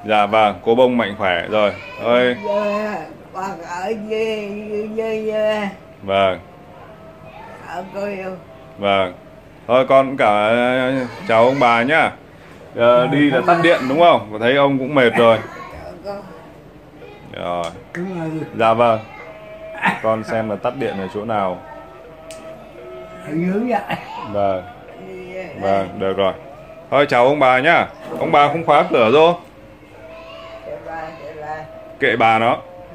Dạ vâng, cô Bông mạnh khỏe rồi. Ơi. Con ở như Vâng. ở cô yêu. Vâng. Thôi con cũng cả chào ông bà nhá. Đi là tắt điện đúng không? Và thấy ông cũng mệt rồi. Rồi. Dạ vâng. Con xem là tắt điện ở chỗ nào. Ở dưới vậy. Vâng. Vâng, được rồi. Thôi chào ông bà nhá. Ông bà không khóa cửa rồi. Kệ bà nó.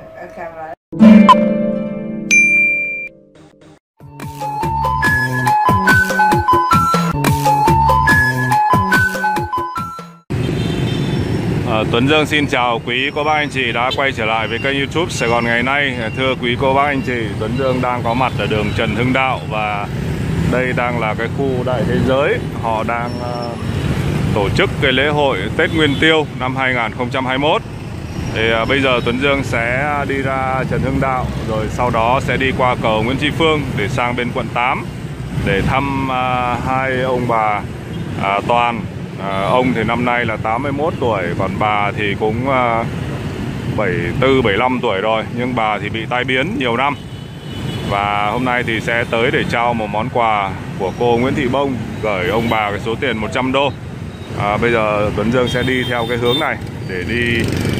Tuấn Dương xin chào quý cô bác anh chị đã quay trở lại với kênh YouTube Sài Gòn ngày nay. Thưa quý cô bác anh chị, Tuấn Dương đang có mặt ở đường Trần Hưng Đạo và đây đang là cái khu Đại Thế Giới. Họ đang tổ chức cái lễ hội Tết Nguyên Tiêu năm 2021. Thì bây giờ Tuấn Dương sẽ đi ra Trần Hưng Đạo rồi sau đó sẽ đi qua cầu Nguyễn Tri Phương để sang bên quận 8 để thăm hai ông bà Toàn. Ông thì năm nay là 81 tuổi, còn bà thì cũng 74, 75 tuổi rồi. Nhưng bà thì bị tai biến nhiều năm. Và hôm nay thì sẽ tới để trao một món quà của cô Nguyễn Thị Bông, gửi ông bà cái số tiền 100 đô. Bây giờ Tuấn Dương sẽ đi theo cái hướng này để đi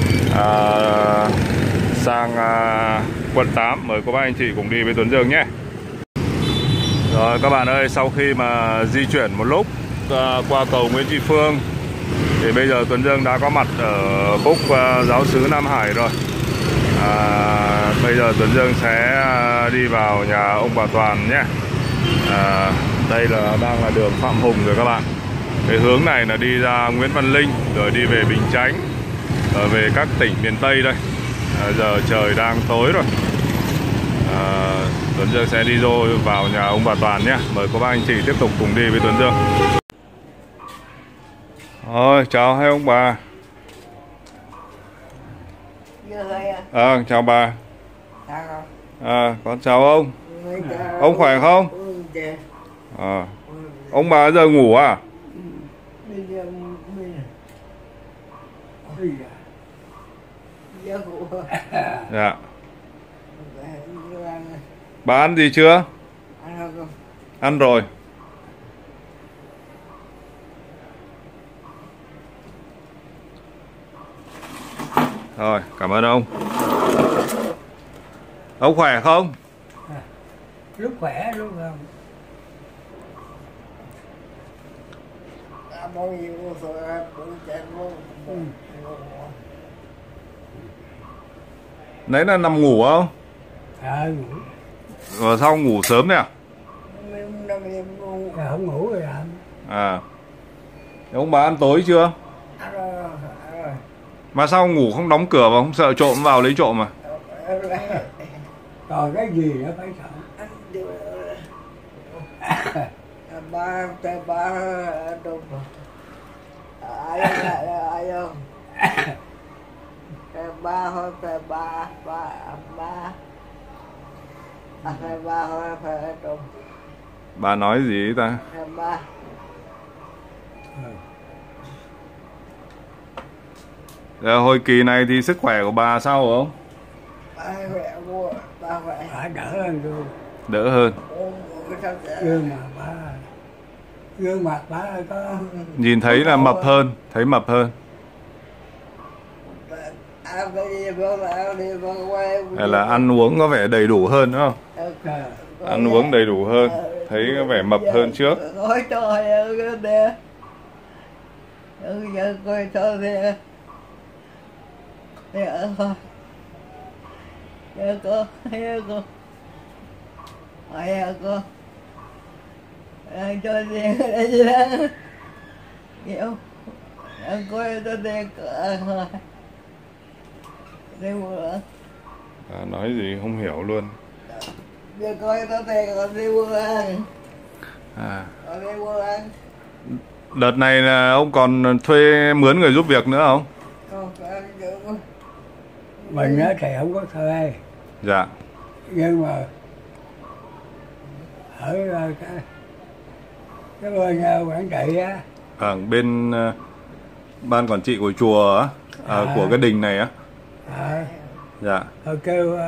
sang quận 8. Mời cô bác anh chị cùng đi với Tuấn Dương nhé. Rồi các bạn ơi, sau khi mà di chuyển một lúc qua cầu Nguyễn Tri Phương thì bây giờ Tuấn Dương đã có mặt ở khúc Giáo xứ Nam Hải rồi. Bây giờ Tuấn Dương sẽ đi vào nhà ông bà Toàn nhé. Đây là đang là đường Phạm Hùng rồi các bạn. Cái hướng này là đi ra Nguyễn Văn Linh rồi đi về Bình Chánh, về các tỉnh miền Tây đây. Giờ trời đang tối rồi. Tuấn Dương sẽ đi vô vào nhà ông bà Toàn nhé. Mời cô bác anh chị tiếp tục cùng đi với Tuấn Dương. Rồi, chào hai ông bà. Chào bà. Con chào ông. Ông khỏe không? Ông bà giờ ngủ à? Dạ. Bà ăn gì chưa? Ăn rồi. Rồi, cảm ơn ông. Ông khỏe không? Lúc khỏe, lúc không. Nãy là nằm ngủ không? Ngủ. Rồi sao ngủ sớm đấy à? Không ngủ rồi làm. Ông bà ăn tối chưa? Mà sao ngủ không đóng cửa và không sợ trộm vào lấy trộm à? Còn cái gì nữa phải sợ. Ba đâu ai không? Ba thôi phải ba thôi phải đâu. Bà nói gì ta? Ba. Hồi kỳ này thì sức khỏe của bà sao không? Ba khỏe đỡ hơn rồi. Đỡ hơn. Gương mặt bà có nhìn thấy là mập hơn, thấy mập hơn. Hay là ăn uống có vẻ đầy đủ hơn đúng không? Ăn uống đầy đủ hơn, thấy có vẻ mập hơn trước. Cho tiền ở đây đó. Hiểu. Ăn coi cho tiền rồi. Đi mua. Nói gì không hiểu luôn. Giờ coi cho tiền rồi đi mua ăn. Đi mua ăn. Đợt này là ông còn thuê mướn người giúp việc nữa không? Không, mình á thì không có thuê. Dạ. Nhưng mà ở cái bên quản trị á. Bên ban quản trị của chùa á. của cái đình này á. Dạ. Rồi kêu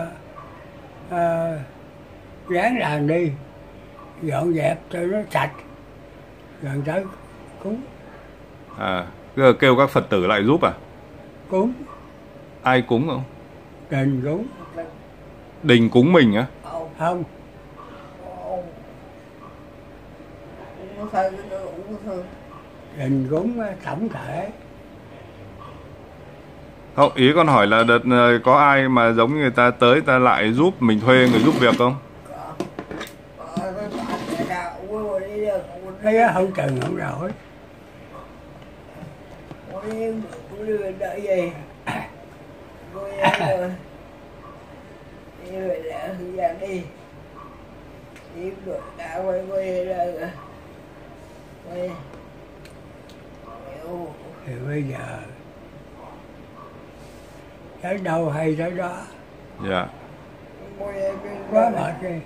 ráng làm đi, dọn dẹp cho nó sạch, rồi tới cúng. Kêu các Phật tử lại giúp à? Cúng. Ai cúng không? Đình cúng. Đình cúng mình á? Không. Đình cúng tổng thể. Không, ý con hỏi là đợt có ai mà giống như người ta tới ta lại giúp mình, thuê người giúp việc không? Thấy không chừng không rồi. Đợi gì? Đi. Đi được đã quay ra rồi. Quay. Thì bây giờ tới đâu hay tới đó. Dạ. Quá mệt đi.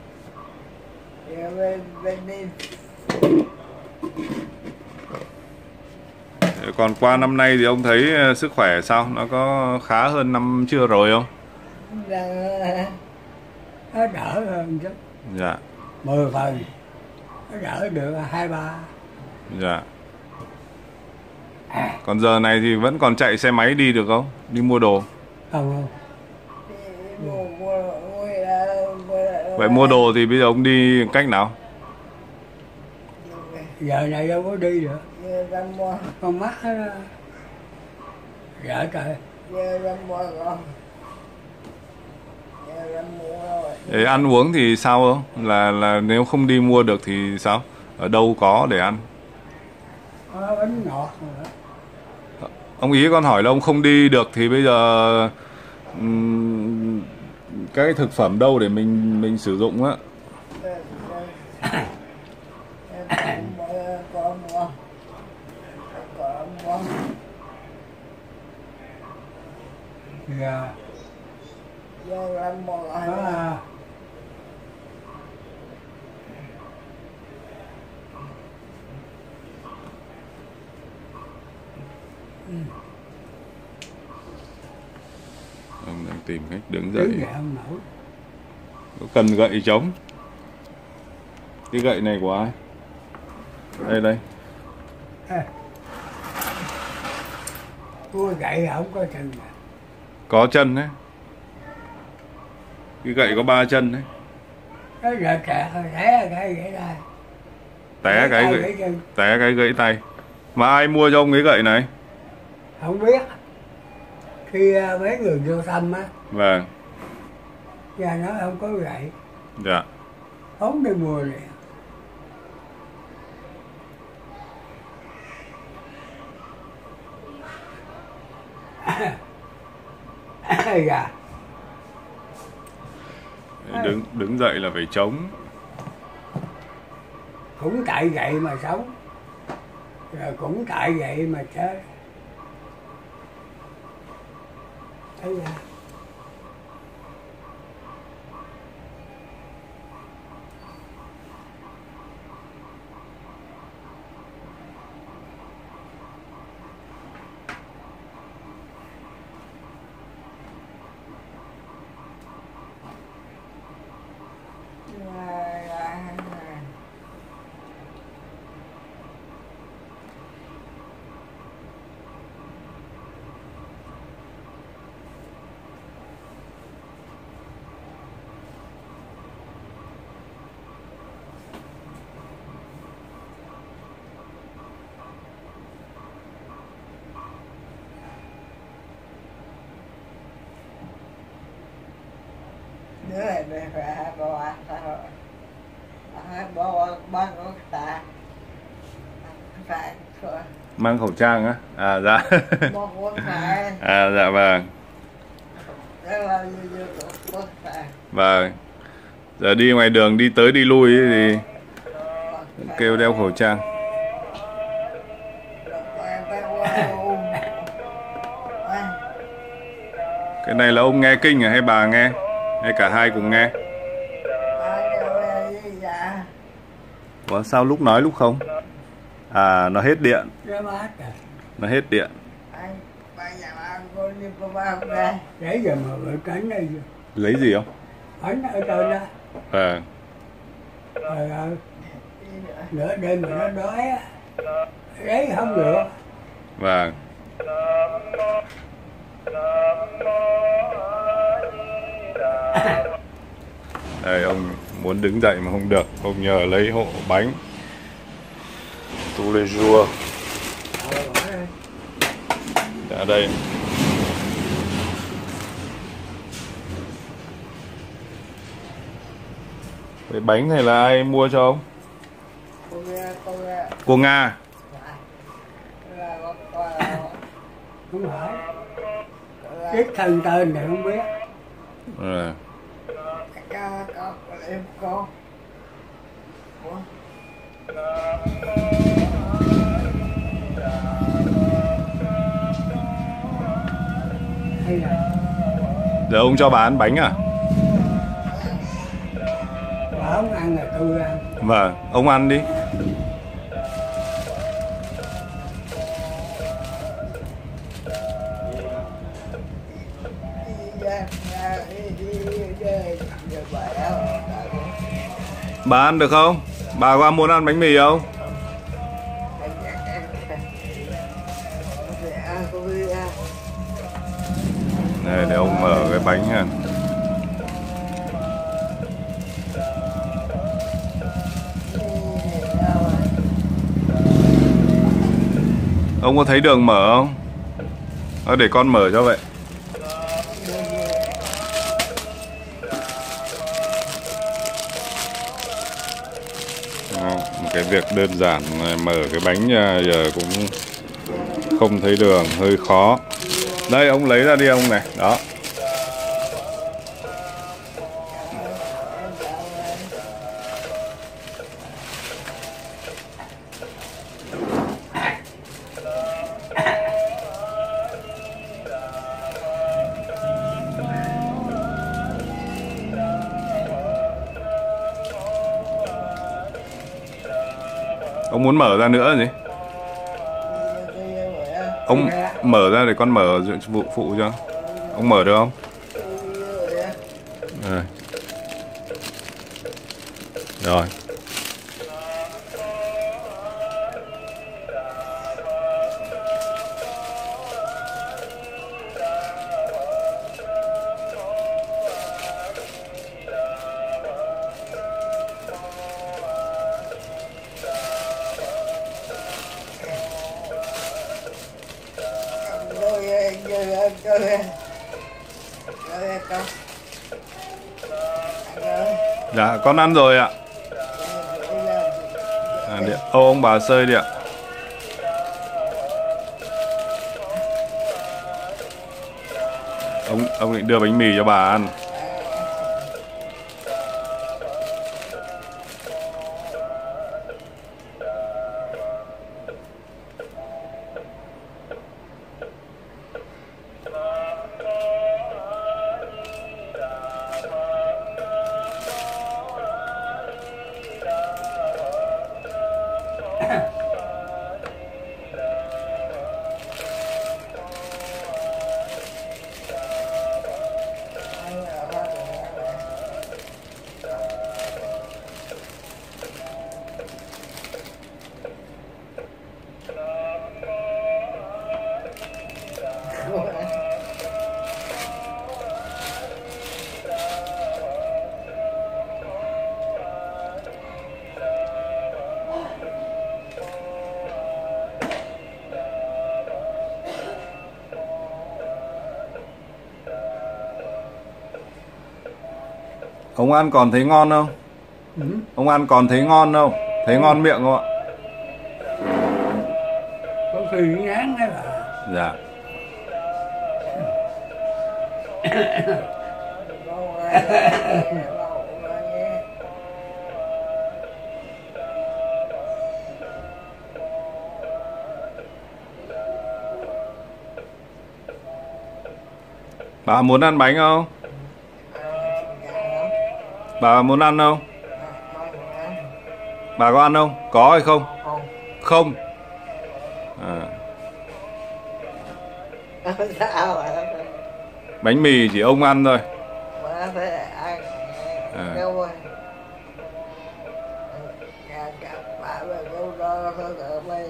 Còn qua năm nay thì ông thấy sức khỏe sao? Nó có khá hơn năm chưa rồi không? Nó đỡ hơn chứ. Dạ. 10 phần. Nó đỡ được 2-3. Dạ. Còn giờ này thì vẫn còn chạy xe máy đi được không? Đi mua đồ? Không. Vậy mua đồ thì bây giờ ông đi cách nào? Giờ này đâu có đi được. Con mắt nó dạ trời. Để ăn uống thì sao không? Là nếu không đi mua được thì sao? Ở đâu có để ăn? Bánh ngọt rồi. Ông ý con hỏi là ông không đi được thì bây giờ cái thực phẩm đâu để mình sử dụng á? Dạ. Ông đang tìm cách đứng dậy. Không nổi. Có cần gậy chống? Cái gậy này của ai? Đây. Cua gậy không có chân. Có chân đấy. Cái gậy có 3 chân đấy. Nó là trẻ cái gậy đây. Té cái gãy tay. Mà ai mua cho ông cái gậy này? Không biết. Khi mấy người vô thăm á. Vâng. Nhà nó không có gậy. Dạ. Không đi mua liền. Dạ. Đứng dậy là phải chống. Cũng tại gậy mà sống. Rồi cũng tại gậy mà chết. Thấy ra. Đứa này phải hai bo ba con ta phải mang khẩu trang á? À dạ. bo con phải. À dạ vâng. Vâng. Giờ đi ngoài đường đi tới đi lui thì kêu đeo khẩu trang. Cái này là ông nghe kinh à hay bà nghe? Hay cả hai cùng nghe? Ủa sao lúc nói lúc không? À nó hết điện. Nó hết điện. nhà bà con đi cô ba không ra. Để giờ mà vợ tránh đây Lấy gì không? bánh ở đâu đó Vâng. rồi nửa đêm mà nó đói á lấy không được. Vâng. Đây ông muốn đứng dậy mà không được, ông nhờ lấy hộ bánh tous les jours. Ở đây cái bánh này là ai mua cho ông? Cô Nga. Không phải biết thân tên này không biết. À. Em con. Hay là Giờ ông cho bà ăn bánh à? bà không ăn là tôi ăn. Vâng, ông ăn đi. Bà ăn được không? Bà có muốn ăn bánh mì không? Này để ông mở cái bánh nha. Ông có thấy đường mở không? Để con mở cho vậy. Một cái việc đơn giản mở cái bánh giờ cũng không thấy đường, hơi khó. Đây ông lấy ra đi ông này, đó. Ông muốn mở ra nữa gì? Ông mở ra để con mở phụ cho. Ông mở được không? Rồi. Rồi. Dạ, con ăn rồi ạ. Ông bà Sơi đi ạ. Ông định đưa bánh mì cho bà ăn. Ông ăn còn thấy ngon không? Ông ăn còn thấy ngon không? Thấy ngon miệng không ạ? Có khi ngán đấy bà. Dạ. Bà muốn ăn bánh không? Bà muốn ăn không? Bà có ăn không? Có hay không? Không. À. sao mà Bánh mì chỉ ông ăn thôi. má phải ăn À. đâu rồi bà về câu đó thôi tự mày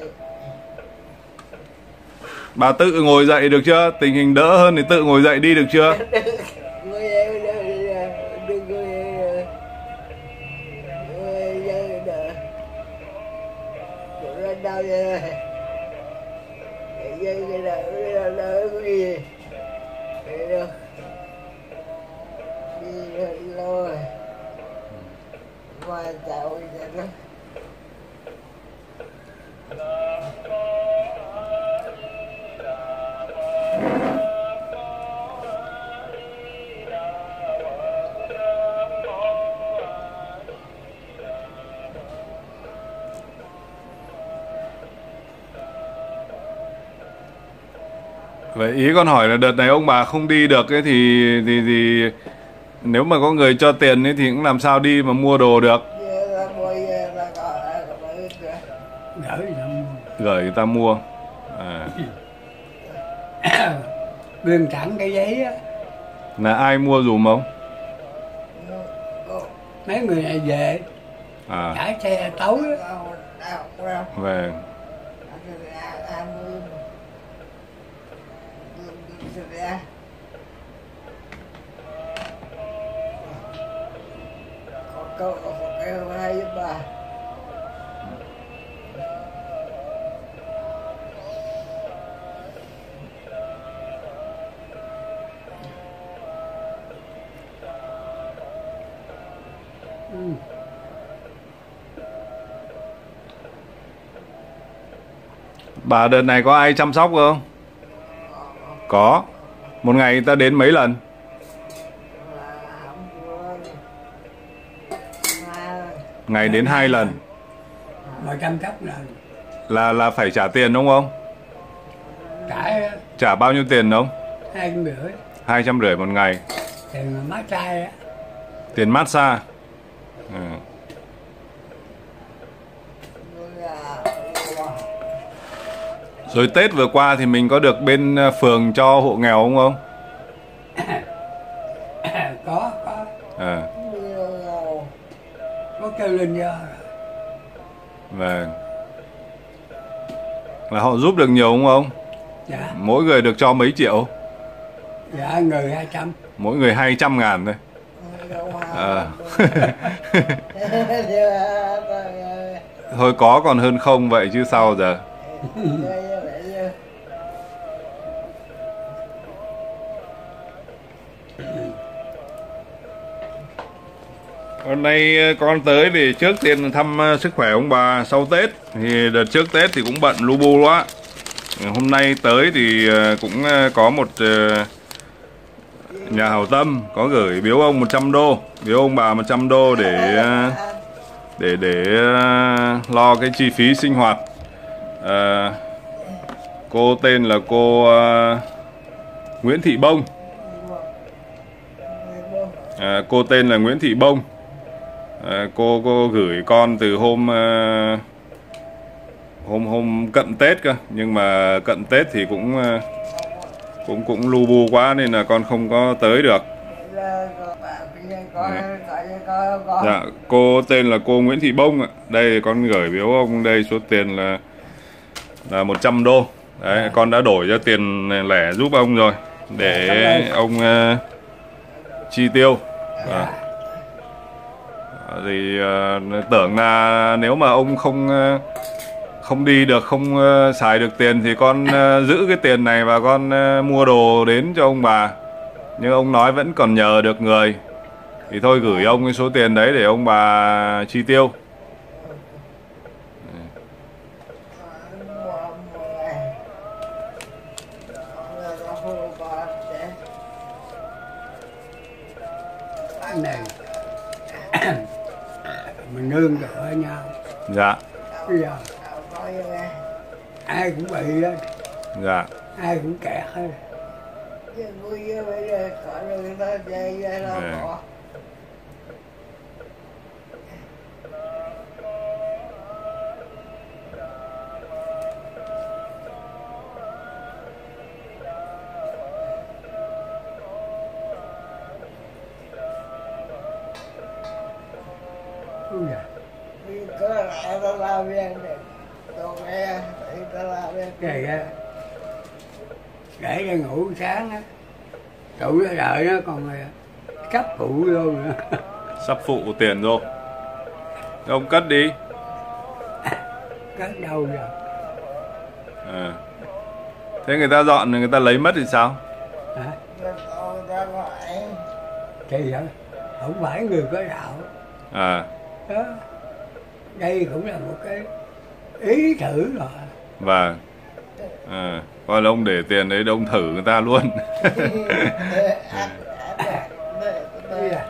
Bà tự ngồi dậy được chưa? Tình hình đỡ hơn thì tự ngồi dậy đi được chưa? đau vậy cái đỡ cái gì vậy đâu đi lâu rồi ngoài chào vậy đó. Vậy ý con hỏi là đợt này ông bà không đi được ấy thì nếu mà có người cho tiền ấy thì cũng làm sao đi mà mua đồ được. Gửi xong Gửi người ta mua. À. biên sẵn cái giấy á, Là ai mua dùm ông? mấy người này về À. đãi xe tối á. Về. Câu kêu hay với bà Bà đợt này có ai chăm sóc không? Có. Một ngày người ta đến mấy lần? Ngày đến 2 lần. Mà chăm sóc là Là phải trả tiền đúng không? trả Trả bao nhiêu tiền không? 250 250 một ngày. tiền mà massage á. Tiền massage. Ừ. Rồi Tết vừa qua thì mình có được bên phường cho hộ nghèo không ông? có À. có kêu lên do Vâng. Là họ giúp được nhiều không ông? dạ Mỗi người được cho mấy triệu? dạ người 200. Mỗi người 200.000 thôi. À. Thôi có còn hơn không vậy chứ sao giờ. Hôm nay con tới thì trước tiên thăm sức khỏe ông bà sau Tết. Thì đợt trước Tết thì cũng bận lu bu quá. Hôm nay tới thì cũng có một nhà hảo tâm có gửi biếu ông 100 đô, biếu ông bà 100 đô để lo cái chi phí sinh hoạt. Cô tên là cô Nguyễn Thị Bông. Cô tên là Nguyễn Thị Bông. Cô gửi con từ hôm cận Tết cơ, nhưng mà cận Tết thì cũng lu bu quá nên là con không có tới được. Dạ, cô tên là cô Nguyễn Thị Bông ạ. Đây con gửi biếu ông đây số tiền là 100 đô. Đấy, con đã đổi ra tiền lẻ giúp ông rồi để ông chi tiêu. Thì tưởng là nếu mà ông không đi được, không xài được tiền thì con giữ cái tiền này và con mua đồ đến cho ông bà. Nhưng ông nói vẫn còn nhờ được người thì thôi gửi ông cái số tiền đấy để ông bà chi tiêu. này mình nương tựa nhau. Dạ. Bây giờ ai cũng bị á, Dạ. ai cũng kẹt hết. Ui giời, có lại tao làm việc này còn nghe thì tao làm việc cái á để cho ngủ sáng á, tụi nó đợi nó còn cấp phụ vô nữa. Sắp phụ tiền rồi. Ông cất đi. Cất đâu rồi? À. Thế người ta dọn người ta lấy mất thì sao? Hả? còn tao gọi Thì vậy, không phải người có đạo À, đó. Đây cũng là một cái ý thử rồi. vâng. À, coi là ông để tiền đấy ông thử người ta luôn. Đây là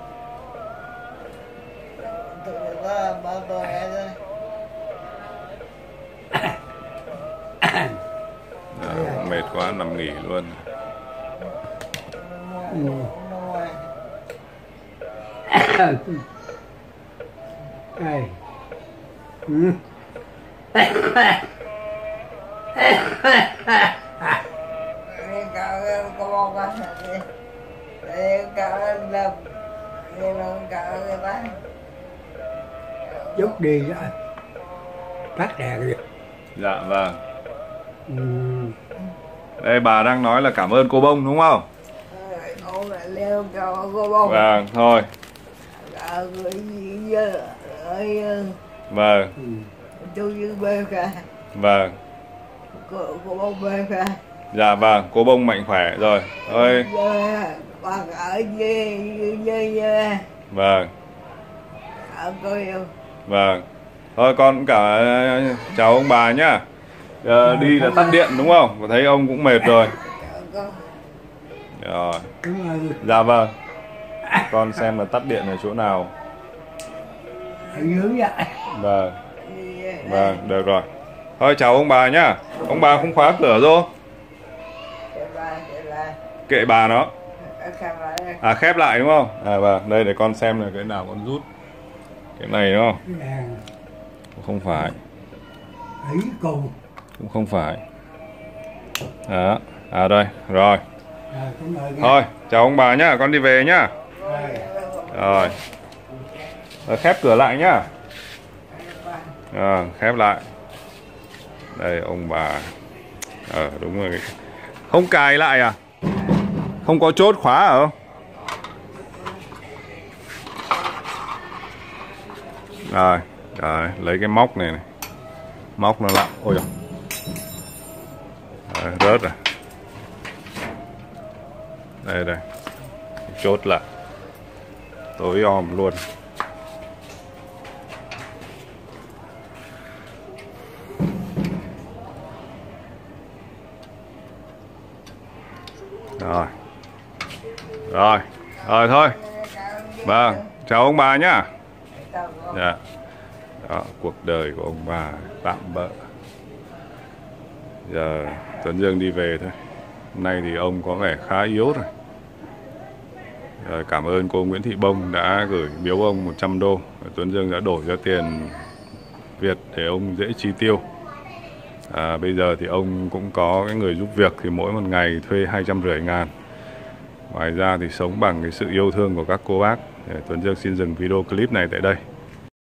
tụi nó bao tôi thôi À, mệt quá nằm nghỉ luôn. đây. Ừ. có một cái cậu làm thì nó cậu người ta Chút đi đó, tắt đèn đi. Dạ vâng. Ừ. Đây bà đang nói là cảm ơn cô Bông đúng không? ông lại leo cậu cô bông Vâng, thôi. cái gì giờ Vâng, Ừ. tôi như bê cả vâng. cô bông bê cả Dạ vâng, cô Bông mạnh khỏe rồi. Thôi, giờ bà ở dê vâng, ở cô yêu vâng. Thôi con cũng cả chào ông bà nhá. Đi là tắt điện đúng không? Có thấy ông cũng mệt rồi. Rồi. Cảm ơn. Dạ vâng. Con xem là tắt điện ở chỗ nào. Ở dưới vậy. Vâng. Vâng, được rồi. Thôi chào ông bà nhá. Ông bà không khóa cửa rồi. Kệ bà nó. À khép lại đúng không? À vâng, đây để con xem là cái nào con rút. Cái này đúng không? Cái đèn Không phải. ý cùng. Cũng không phải. Đó. À đây, rồi. Cảm ơn. Thôi, chào ông bà nhá, con đi về nhá. Rồi. Rồi, khép cửa lại nhá. Khép lại. Đây ông bà. Đúng rồi. Không cài lại à? Không có chốt khóa hả không? Rồi, lấy cái móc này này. Móc nó lại. Ôi giời. Rớt rồi. Đây. Chốt lại. Tối om luôn. Rồi thôi. Vâng, chào ông bà nhá. Dạ. Đó, cuộc đời của ông bà tạm bợ. Giờ Tuấn Dương đi về thôi. Hôm nay thì ông có vẻ khá yếu rồi. Cảm ơn cô Nguyễn Thị Bông đã gửi biếu ông 100 đô. Tuấn Dương đã đổi ra tiền Việt để ông dễ chi tiêu. Bây giờ thì ông cũng có cái người giúp việc thì mỗi một ngày thuê 250.000. Ngoài ra thì sống bằng cái sự yêu thương của các cô bác. Tuấn Dương xin dừng video clip này tại đây.